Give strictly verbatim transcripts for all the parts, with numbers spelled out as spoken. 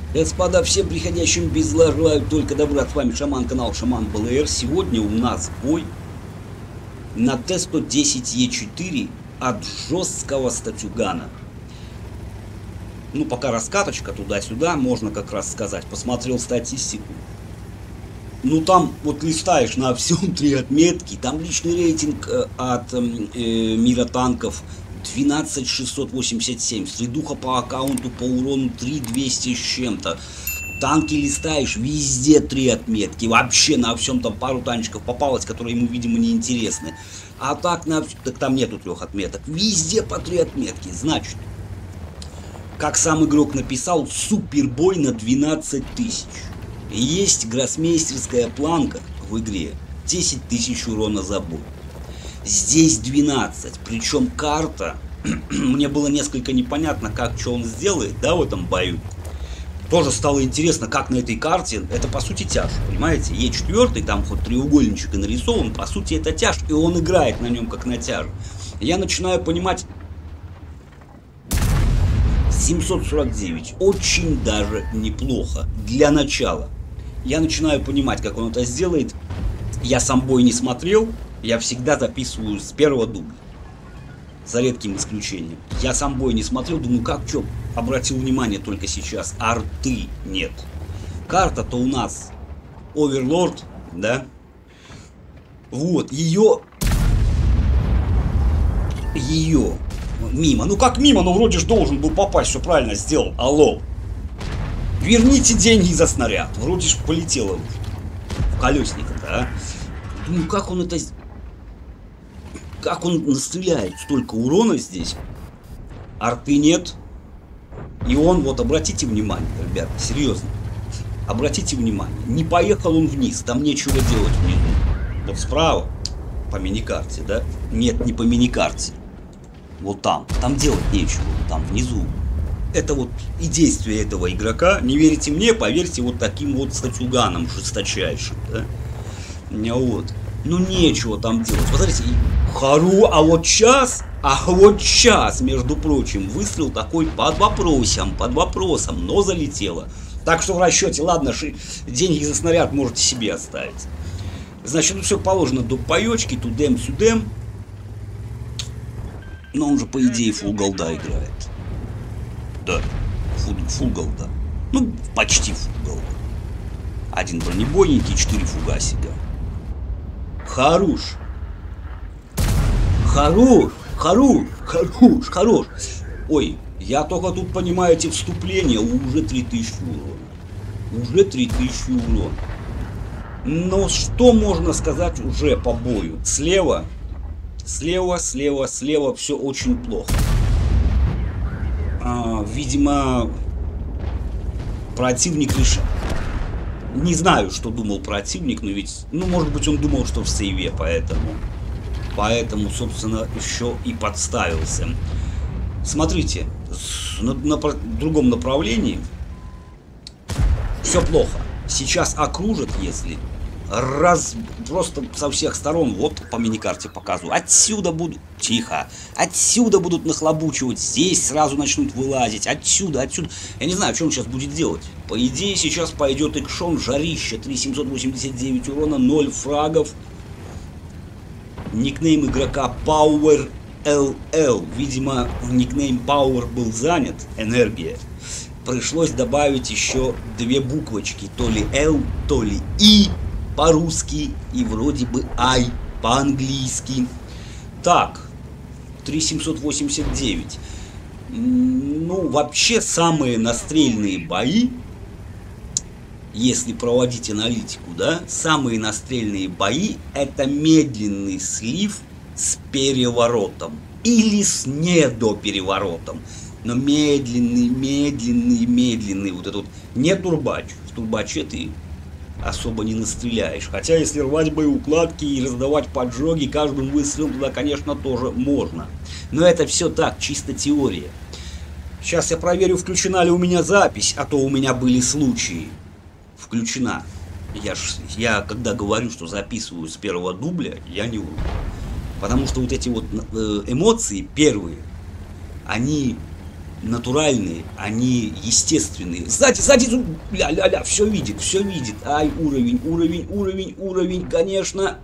Господа, всем приходящим без зла желаю только добра. С вами Шаман, канал Шаман БЛР. Сегодня у нас бой на Т сто десять Е четыре от жесткого статюгана. Ну, пока раскаточка туда-сюда, можно как раз сказать. Посмотрел статистику. Ну, там вот листаешь на всем три отметки. Там личный рейтинг от э, мира танков двенадцать шестьсот восемьдесят семь. Средуха по аккаунту по урону три двести с чем-то. Танки листаешь, везде три отметки. Вообще на всем там пару танчиков попалось, которые ему, видимо, не интересны. А так, на... так там нету трех отметок. Везде по три отметки. Значит, как сам игрок написал, супербой на двенадцать тысяч. Есть гроссмейстерская планка в игре десять тысяч урона за бой. Здесь двенадцать, причем карта, мне было несколько непонятно, как, что он сделает, да, в этом бою. Тоже стало интересно, как на этой карте, это по сути тяж, понимаете, Е четыре, там хоть треугольничек и нарисован, по сути это тяж, и он играет на нем как на тяже. Я начинаю понимать, семьсот сорок девять, очень даже неплохо, для начала. Я начинаю понимать, как он это сделает, я сам бой не смотрел. Я всегда записываю с первого дубля. За редким исключением. Я сам бой не смотрел, думаю, как, что, обратил внимание только сейчас. Арты нет. Карта-то у нас Оверлорд, да? Вот, ее... Ее... Мимо. Ну как мимо? Ну вроде же должен был попасть, все правильно сделал. Алло. Верните деньги за снаряд. Вроде же полетело в колесника-то, а? Ну как он это... Как он настреляет столько урона здесь? Арты нет. И он, вот обратите внимание, ребят, серьезно. Обратите внимание, не поехал он вниз, там нечего делать внизу. Вот справа, по миникарте, да? Нет, не по миникарте. Вот там, там делать нечего, там внизу. Это вот и действие этого игрока. Не верите мне, поверьте вот таким вот статюганом жесточайшим, да? Вот. Ну нечего там делать. Посмотрите, хару, а вот сейчас, а вот сейчас, между прочим, выстрел такой под вопросом, под вопросом, но залетело. Так что в расчете, ладно, ши, деньги за снаряд можете себе оставить. Значит, ну все положено до паечки, тудем-сюдем. Но он же, по идее, фулл голда играет. Да, фулл, фулл голда. Ну, почти фулл голда. Один бронебойненький, четыре фугасика. Хорош. Хорош. Хорош. Хорош. Хорош. Ой, я только тут, понимаете, вступление, уже три тысячи урона. Уже три тысячи урона. Но что можно сказать уже по бою? Слева, слева, слева, слева все очень плохо. А, видимо, противник решил. Не знаю, что думал противник, но ведь, ну, может быть, он думал, что в сейве, поэтому, поэтому, собственно, еще и подставился. Смотрите, на, на другом направлении все плохо. Сейчас окружат, если раз просто со всех сторон, вот по миникарте показываю, отсюда будут, тихо, отсюда будут нахлобучивать, здесь сразу начнут вылазить, отсюда, отсюда. Я не знаю, что он сейчас будет делать. По идее, сейчас пойдет экшон, жарище, три тысячи семьсот восемьдесят девять урона, ноль фрагов. Никнейм игрока Power эл эл, видимо, никнейм Power был занят, энергия. Пришлось добавить еще две буквочки, то ли L, то ли И по-русски и вроде бы I по-английски. Так, три тысячи семьсот восемьдесят девять. Ну, вообще самые настрельные бои, если проводить аналитику, да, самые настрельные бои это медленный слив с переворотом или с недопереворотом. Но медленный, медленный, медленный, вот этот вот, не турбач. В турбаче ты особо не настреляешь. Хотя, если рвать боеукладки и раздавать поджоги каждым выстрелом, туда, конечно, тоже можно. Но это все так, чисто теория. Сейчас я проверю, включена ли у меня запись, а то у меня были случаи. Включена. Я, ж, я когда говорю, что записываю с первого дубля, я не вру. Потому что вот эти вот эмоции первые, они натуральные, они естественные. Сзади, сзади, ля-ля-ля, все видит, все видит. Ай, уровень, уровень, уровень, уровень, конечно.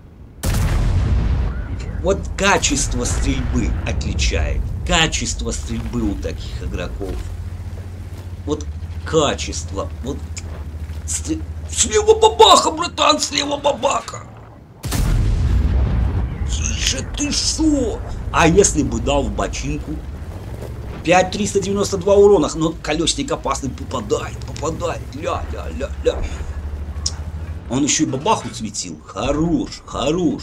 Вот качество стрельбы отличает. Качество стрельбы у таких игроков. Вот качество. Вот стрель... Слева бабаха, братан, слева бабаха. Тише ты шо? А если бы дал в бочинку? пять триста девяносто два урона, но колесник опасный, попадает, попадает. Ля-ля-ля-ля. Он еще и бабаху светил. Хорош, хорош.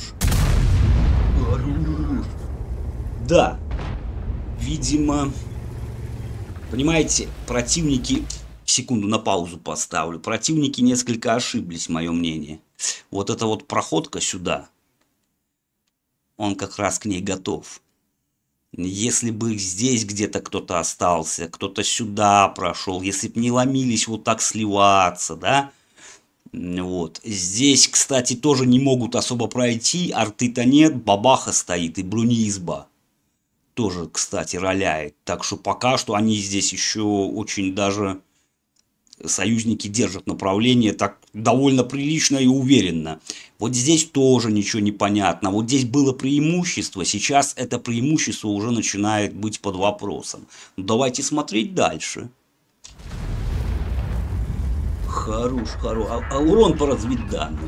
Хорош. Да. Видимо, понимаете, противники... Секунду на паузу поставлю. Противники несколько ошиблись, мое мнение. Вот эта вот проходка сюда, он как раз к ней готов. Если бы здесь где-то кто-то остался, кто-то сюда прошел, если бы не ломились вот так сливаться, да? Вот. Здесь, кстати, тоже не могут особо пройти, арты-то нет, бабаха стоит и бронеизба. Тоже, кстати, роляет. Так что пока что они здесь еще очень даже... Союзники держат направление так довольно прилично и уверенно. Вот здесь тоже ничего не понятно. Вот здесь было преимущество, сейчас это преимущество уже начинает быть под вопросом. Ну, давайте смотреть дальше. Хорош, хорош. А, а урон по разведданным.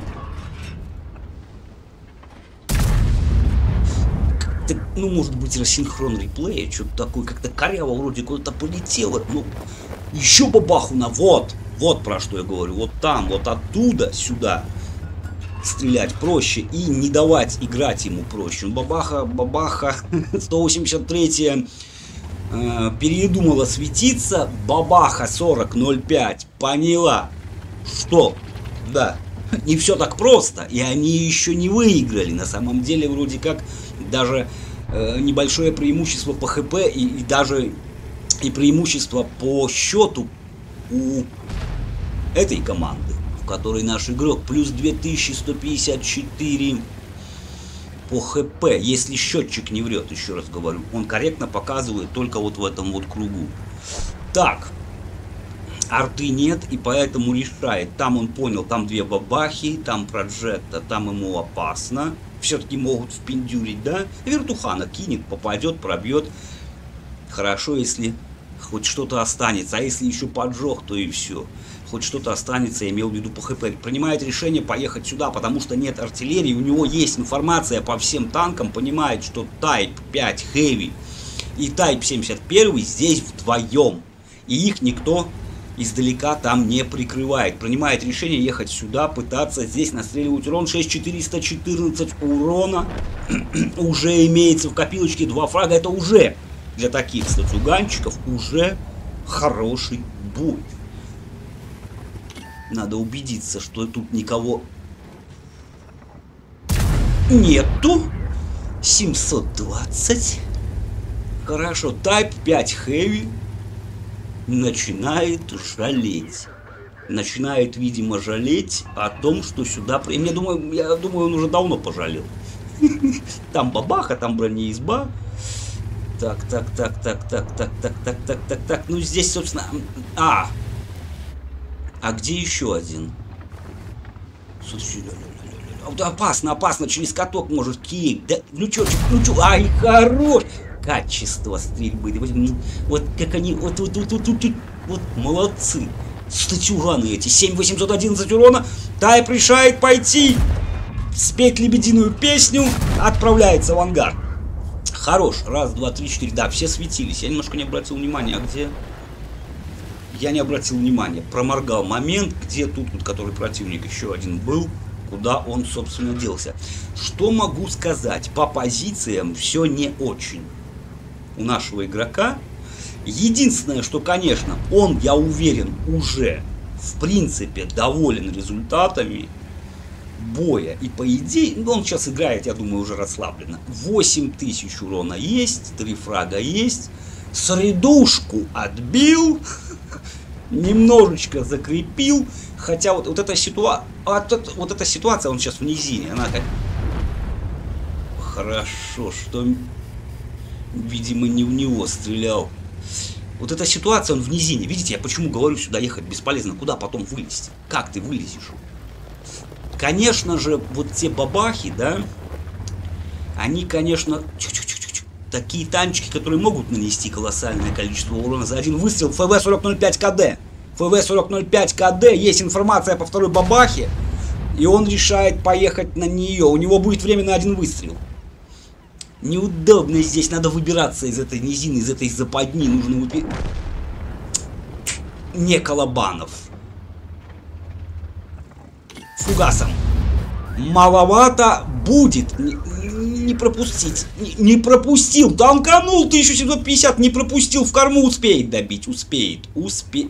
Так, ну, может быть, рассинхрон реплея, что-то такое, как-то коряво вроде куда-то полетело, ну... Еще бабаху на вот, вот про что я говорю, вот там, вот оттуда сюда стрелять проще и не давать играть ему проще. Бабаха, бабаха, сто восемьдесят третья э, передумала светиться, бабаха сорок ноль пять поняла, что, да, не все так просто, и они еще не выиграли, на самом деле вроде как даже э, небольшое преимущество по хп и, и даже... И преимущество по счету у этой команды, в которой наш игрок плюс две тысячи сто пятьдесят четыре по хп. Если счетчик не врет, еще раз говорю, он корректно показывает только вот в этом вот кругу. Так, арты нет, и поэтому решает. Там он понял, там две бабахи, там проджекта, там ему опасно. Все-таки могут впендюрить, да? Вертухана кинет, попадет, пробьет. Хорошо, если хоть что-то останется, а если еще поджег, то и все. Хоть что-то останется, я имел в виду по хп. Принимает решение поехать сюда, потому что нет артиллерии, у него есть информация по всем танкам, понимает, что Type пять Heavy и Type семьдесят один здесь вдвоем. И их никто издалека там не прикрывает. Принимает решение ехать сюда, пытаться здесь настреливать урон. шесть тысяч четыреста четырнадцать урона уже имеется в копилочке, два фрага, это уже... Для таких статюганчиков уже хороший бой. Надо убедиться, что тут никого нету. семьсот двадцать. Хорошо. Type пять Heavy начинает жалеть. Начинает, видимо, жалеть о том, что сюда... Я думаю, я думаю, он уже давно пожалел. Там бабаха, там бронеизба. Так, так, так, так, так, так, так, так, так, так, так. Ну здесь, собственно... А! А где еще один? Опасно, опасно, через каток может кик. Да, лючочек, лючок. Ай, хорош! Качество стрельбы. Вот как они... Вот, вот, вот, вот, вот, вот молодцы. Статюганы эти. семь тысяч восемьсот одиннадцать урона. Тайп решает пойти спеть лебединую песню. Отправляется в ангар. Хорош. Раз, два, три, четыре. Да, все светились. Я немножко не обратил внимания. А где? Я не обратил внимания. Проморгал момент, где тут, вот, который противник еще один был. Куда он, собственно, делся. Что могу сказать? По позициям все не очень. У нашего игрока. Единственное, что, конечно, он, я уверен, уже, в принципе, доволен результатами боя. И по идее, ну, он сейчас играет, я думаю, уже расслабленно. восемь тысяч урона есть, три фрага есть. Средушку отбил. Немножечко закрепил. Хотя вот, вот, эта ситуа... вот, вот эта ситуация, он сейчас в низине. Она как... Хорошо, что, видимо, не в него стрелял. Вот эта ситуация, он в низине. Видите, я почему говорю, сюда ехать бесполезно. Куда потом вылезти? Как ты вылезешь? Конечно же, вот те бабахи, да, они, конечно, такие танчики, которые могут нанести колоссальное количество урона за один выстрел. эф вэ сорок ноль пять ка дэ. эф вэ сорок ноль пять ка дэ. Есть информация по второй бабахе. И он решает поехать на нее. У него будет время на один выстрел. Неудобно здесь. Надо выбираться из этой низины, из этой западни. Нужно выбирать. Не Колобанов. Фугасом. Маловато будет. Не, не пропустить. Не, не пропустил. Танканул тысяча семьсот пятьдесят. Не пропустил. В корму успеет добить. Успеет. Успеет.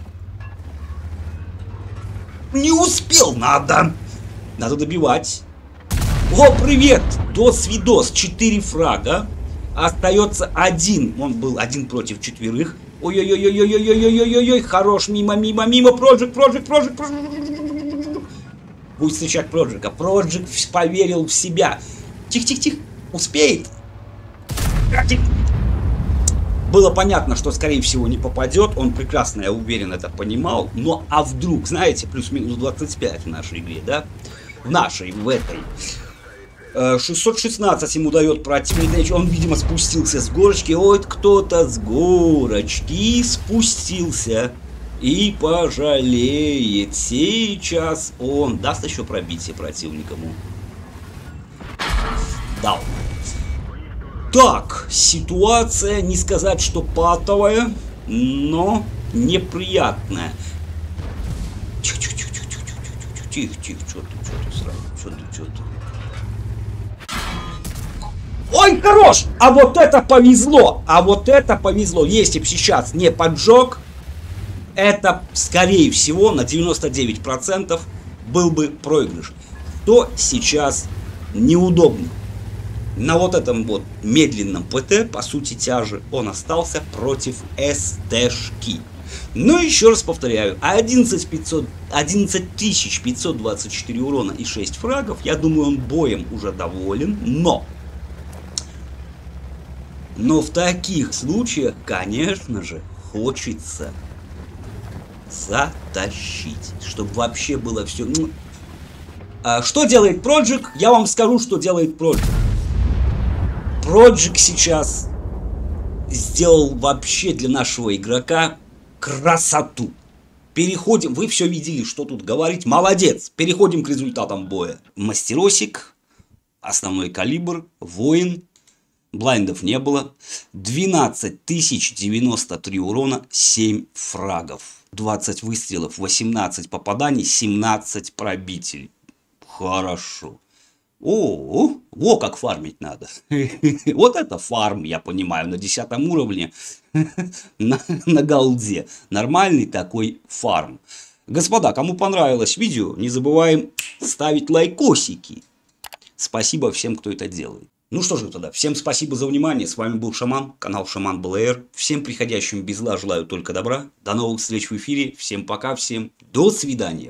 Не успел. Надо. Надо добивать. О, привет. Дос-видос. Четыре фрага. Остается один. Он был один против четверых. Ой-ой-ой-ой-ой-ой-ой-ой-ой-ой. Хорош. Мимо, мимо, мимо. Проджик, проджик, проджик, проджик. Будет встречать Проджика. Проджик поверил в себя. Тихо-тихо-тихо. Успеет. Было понятно, что, скорее всего, не попадет. Он прекрасно, я уверен, это понимал. Но, а вдруг, знаете, плюс-минус двадцать пять в нашей игре, да? В нашей, в этой. шестьсот шестнадцать ему дает противник. Он, видимо, спустился с горочки. Ой, кто-то с горочки спустился. И пожалеет. Сейчас он даст еще пробитие противнику. Дал. Так, ситуация, не сказать, что патовая, но неприятная. Тихо-тихо-тихо-тихо-тихо-тихо. Что ты, что ты сразу? Что ты, что ты? Ой, хорош! А вот это повезло! А вот это повезло! Если бы сейчас не поджег, это, скорее всего, на девяносто девять процентов был бы проигрыш. То сейчас неудобно. На вот этом вот медленном ПТ, по сути, тяжи, он остался против СТшки. Но еще раз повторяю, одиннадцать тысяч пятьсот двадцать четыре урона и шесть фрагов. Я думаю, он боем уже доволен, но... Но в таких случаях, конечно же, хочется затащить, чтобы вообще было все. Ну, а что делает Проджик? Я вам скажу, что делает Проджик. Проджик сейчас сделал вообще для нашего игрока красоту. Переходим, вы все видели, что тут говорить. Молодец. Переходим к результатам боя. Мастеросик, основной калибр, воин. Блайндов не было. двенадцать тысяч девяносто три урона, семь фрагов. двадцать выстрелов, восемнадцать попаданий, семнадцать пробителей. Хорошо. О, о, как фармить надо. Вот это фарм, я понимаю, на десятом уровне. на, на голде. Нормальный такой фарм. Господа, кому понравилось видео, не забываем ставить лайкосики. Спасибо всем, кто это делает. Ну что же тогда, всем спасибо за внимание, с вами был Шаман, канал Шаман БЛР. Всем приходящим без зла желаю только добра, до новых встреч в эфире, всем пока, всем до свидания.